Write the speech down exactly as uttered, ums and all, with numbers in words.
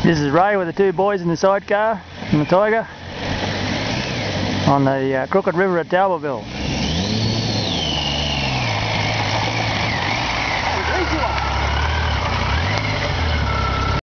This is Ray with the two boys in the sidecar in the Tiger on the uh, Crooked River at Talbotville.